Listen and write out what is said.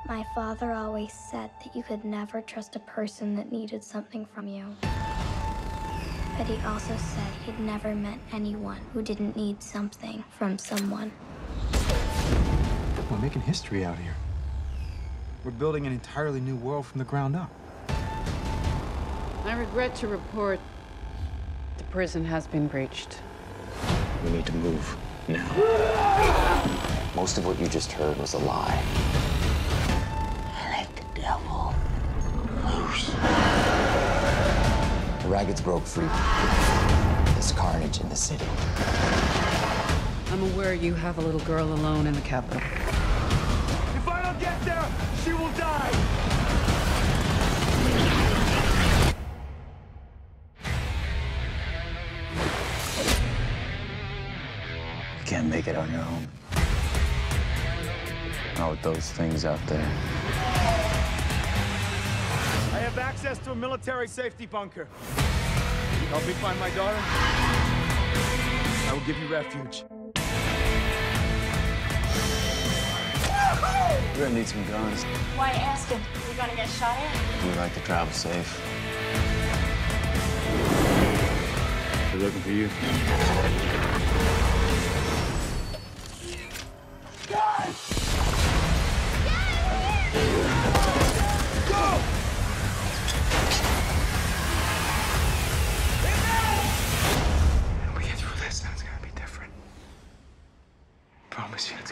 My father always said that you could never trust a person that needed something from you. But he also said he'd never met anyone who didn't need something from someone. We're making history out here. We're building an entirely new world from the ground up. I regret to report the prison has been breached. We need to move now. Most of what you just heard was a lie. I let the devil loose. The Raggeds broke free. There's carnage in the city. I'm aware you have a little girl alone in the Capitol. If I don't get there, she will die! You can't make it on your own. Not with those things out there. I have access to a military safety bunker. Help me find my daughter. I will give you refuge. We're gonna need some guns. Why ask him? We're gonna get shot at? We like to travel safe. We're looking for you. We get through this, and it's gonna be different. Promise you.